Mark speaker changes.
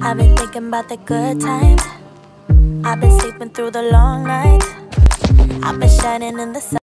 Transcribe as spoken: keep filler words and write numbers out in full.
Speaker 1: I've been thinking about the good times. I've been sleeping through the long nights. I've been shining in the sun.